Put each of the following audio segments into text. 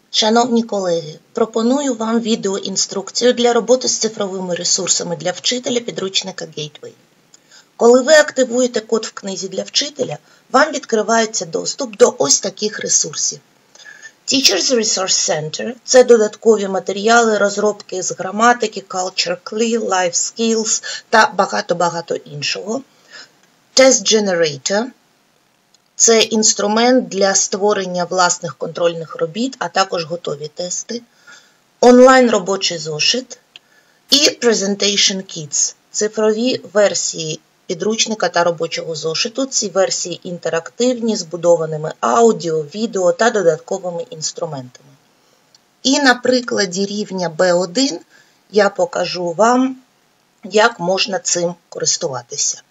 Шановні колеги, пропоную вам відеоінструкцію для роботи з цифровими ресурсами для вчителя підручника Gateway. Коли ви активуєте код в книзі для вчителя, вам відкривається доступ до ось таких ресурсів. Teachers Resource Center – це додаткові матеріали, розробки з граматики, Culture Clue, Life Skills та багато-багато іншого. Test Generator – це інструмент для створення власних контрольних робіт, а також готові тести. Онлайн-робочий зошит і Presentation Kits – цифрові версії підручника та робочого зошиту. Ці версії інтерактивні, збудованими аудіо, відео та додатковими інструментами. І на прикладі рівня B1 я покажу вам, як можна цим користуватися.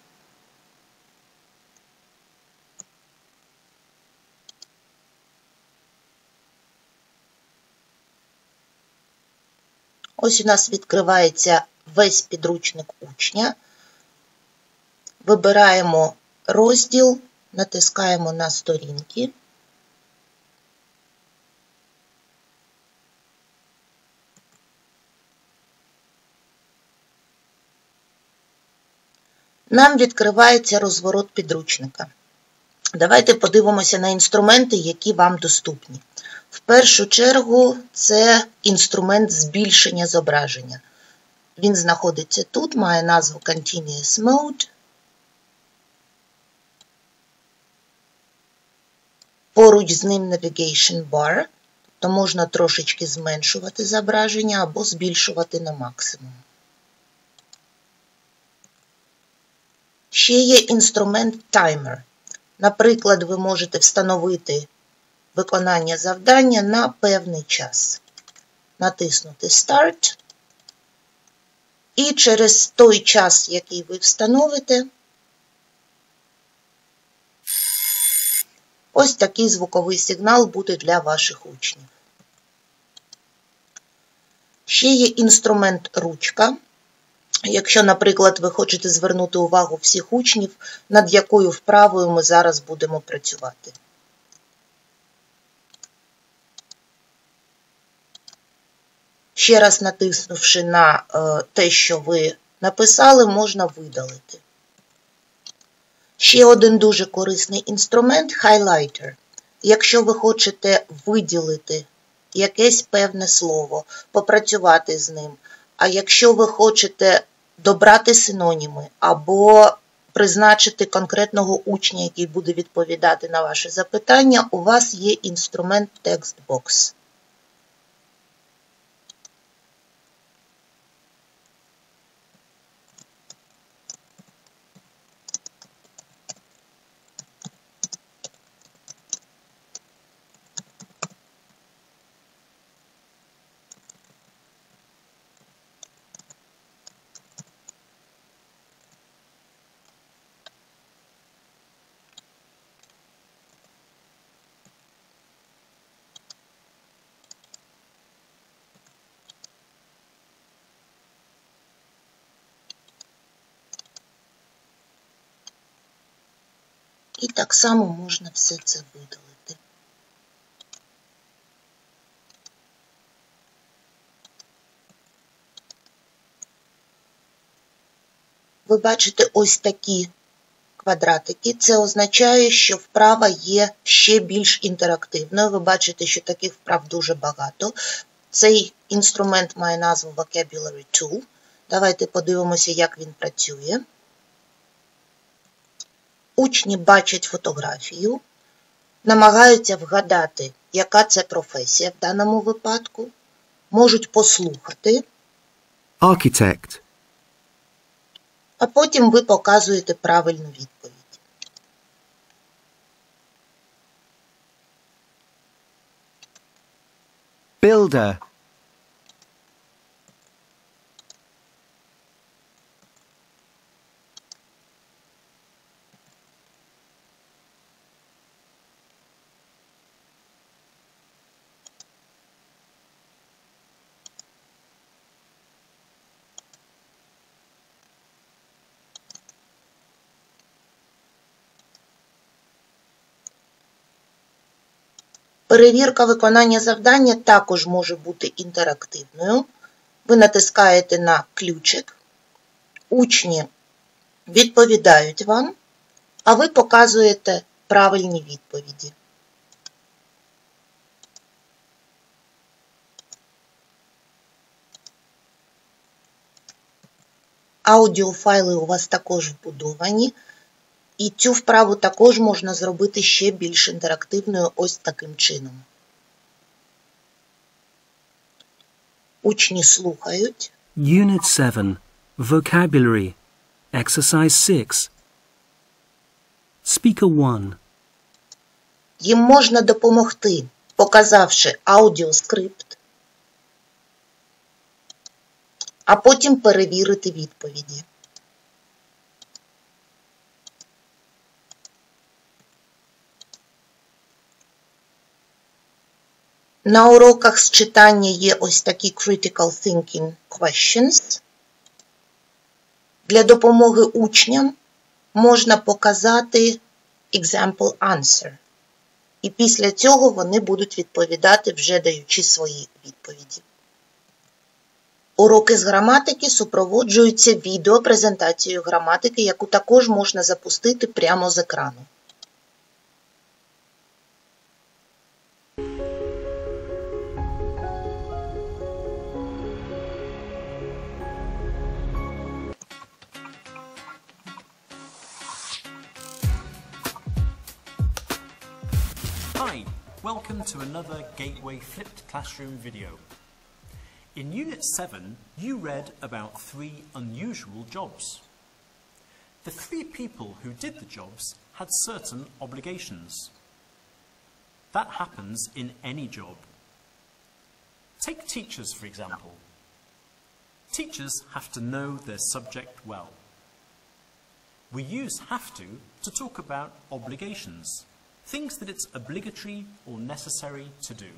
Ось у нас відкривається весь підручник учня. Вибираємо розділ, натискаємо на сторінки. Нам відкривається розворот підручника. Давайте подивимося на інструменти, які вам доступні. В першу чергу це інструмент збільшення зображення. Він знаходиться тут, має назву Continuous Mode. Поруч з ним Navigation Bar, то можна трошечки зменшувати зображення або збільшувати на максимум. Ще є інструмент Timer. Наприклад, ви можете встановити виконання завдання на певний час. Натиснути Start. І через той час, який ви встановите, ось такий звуковий сигнал буде для ваших учнів. Ще є інструмент ручка. Якщо, наприклад, ви хочете звернути увагу всіх учнів, над якою вправою ми зараз будемо працювати. Ще раз натиснувши на те, що ви написали, можна видалити. Ще один дуже корисний інструмент – Highlighter. Якщо ви хочете виділити якесь певне слово, попрацювати з ним, а якщо ви хочете добрати синоніми або призначити конкретного учня, який буде відповідати на ваше запитання, у вас є інструмент TextBox. І так само можна все це видалити. Ви бачите ось такі квадратики. Це означає, що вправа є ще більш інтерактивною. Ви бачите, що таких вправ дуже багато. Цей інструмент має назву Vocabulary Tool. Давайте подивимося, як він працює. Учні бачать фотографію, намагаються вгадати, яка це професія в даному випадку, можуть послухати, Architect, а потім ви показуєте правильну відповідь. Builder, Перевірка виконання завдання також може бути інтерактивною. Ви натискаєте на ключик, учні відповідають вам, а ви показуєте правильні відповіді. Аудіофайли у вас також вбудовані, і цю вправу також можна зробити ще більш інтерактивною ось таким чином. Учні слухають. Unit 7. Vocabulary. Exercise 6. Speaker 1. Їм можна допомогти, показавши аудіоскрипт, а потім перевірити відповіді. На уроках з читання є ось такі Critical Thinking Questions. Для допомоги учням можна показати Example Answer. І після цього вони будуть відповідати, вже даючи свої відповіді. Уроки з граматики супроводжуються відеопрезентацією граматики, яку також можна запустити прямо з екрану. Hi, welcome to another Gateway Flipped Classroom video. In Unit 7, you read about 3 unusual jobs. The 3 people who did the jobs had certain obligations. That happens in any job. Take teachers, for example. Teachers have to know their subject well. We use have to talk about obligations. Things that it's obligatory or necessary to do.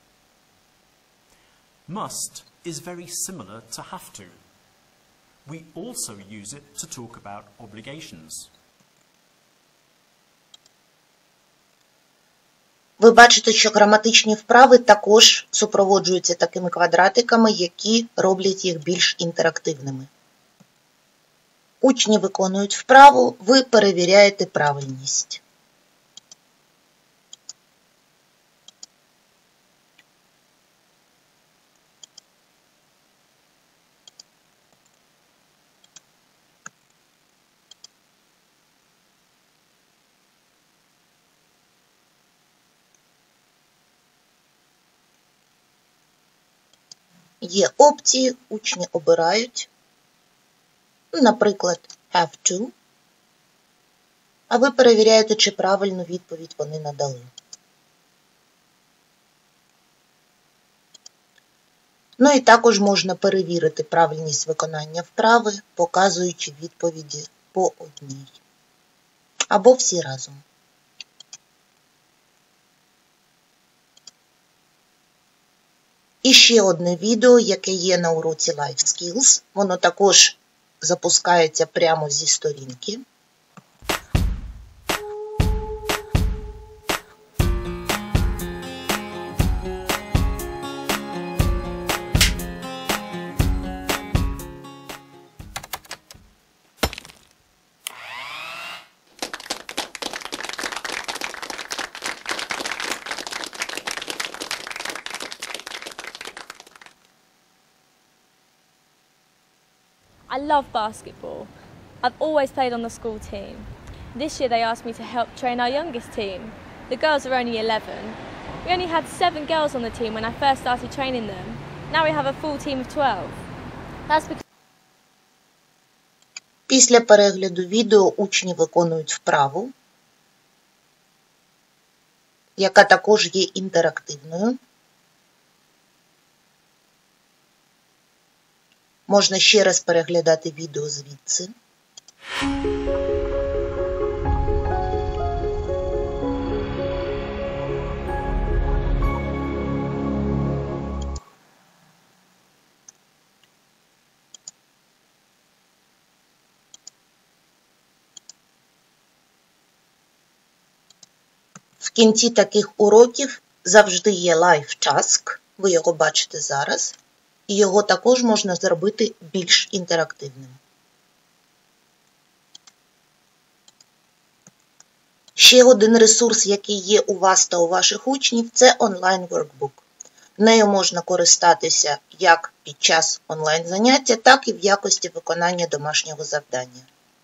Must is very similar to have to. We also use it to talk about obligations. Ви бачите, що граматичні вправи також супроводжуються такими квадратиками, які роблять їх більш інтерактивними. Учні виконують вправу, ви перевіряєте правильність. Є опції, учні обирають, наприклад, have to, а ви перевіряєте, чи правильну відповідь вони надали. Ну і також можна перевірити правильність виконання вправи, показуючи відповіді по одній. Або всі разом. І ще одне відео, яке є на уроці Life Skills. Воно також запускається прямо зі сторінки. I love basketball. I've always played on the school team. This year they asked me to help train our youngest team. The girls are only 11. We only had 7 girls on the team when I first started training them. Now we have a full team of 12. That's because... Після перегляду відео учні виконують вправу, яка також є інтерактивною. Можна ще раз переглядати відео звідси. В кінці таких уроків завжди є Live Task, ви його бачите зараз, і його також можна зробити більш інтерактивним. Ще один ресурс, який є у вас та у ваших учнів, це онлайн-воркбук. Нею можна користатися як під час онлайн-заняття, так і в якості виконання домашнього завдання.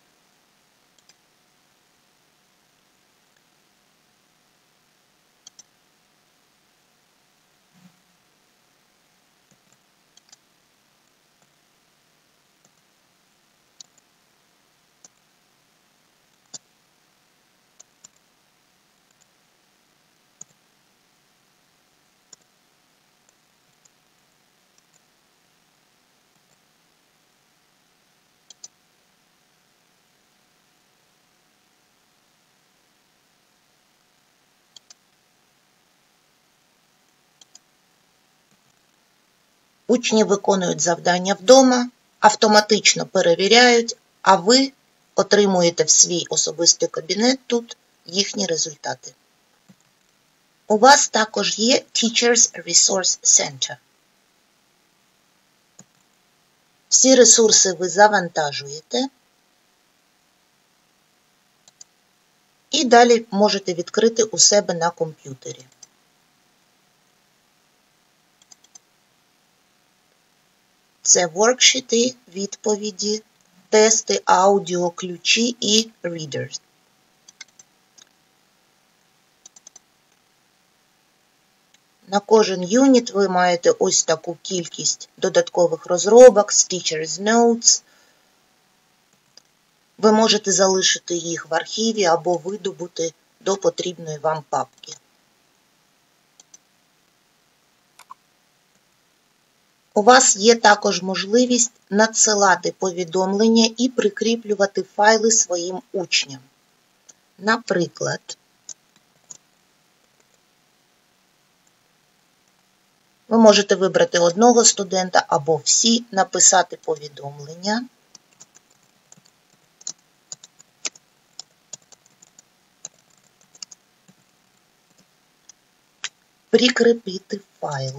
Учні виконують завдання вдома, автоматично перевіряють, а ви отримуєте в свій особистий кабінет тут їхні результати. У вас також є Teachers Resource Center. Всі ресурси ви завантажуєте і далі можете відкрити у себе на комп'ютері. Це воркшіти, відповіді, тести, аудіо, ключі і readers. На кожен юніт ви маєте ось таку кількість додаткових розробок з Teacher's Notes. Ви можете залишити їх в архіві або видобути до потрібної вам папки. У вас є також можливість надсилати повідомлення і прикріплювати файли своїм учням. Наприклад, ви можете вибрати одного студента або всі, написати повідомлення. Прикріпити файл.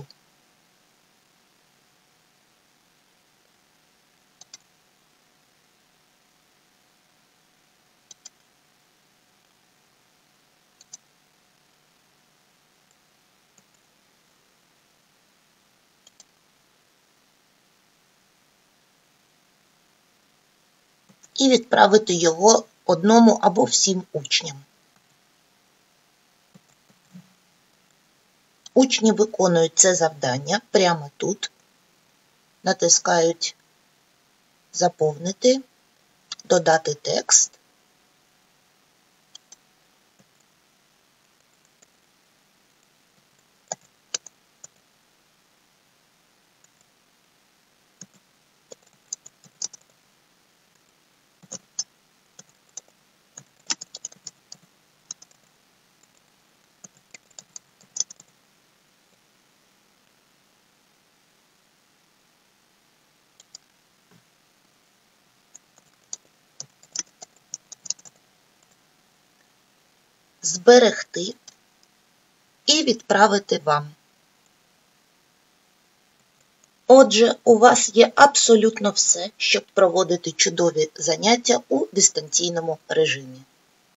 І відправити його одному або всім учням. Учні виконують це завдання прямо тут, натискають «Заповнити», «Додати текст». Зберегти і відправити вам. Отже, у вас є абсолютно все, щоб проводити чудові заняття у дистанційному режимі.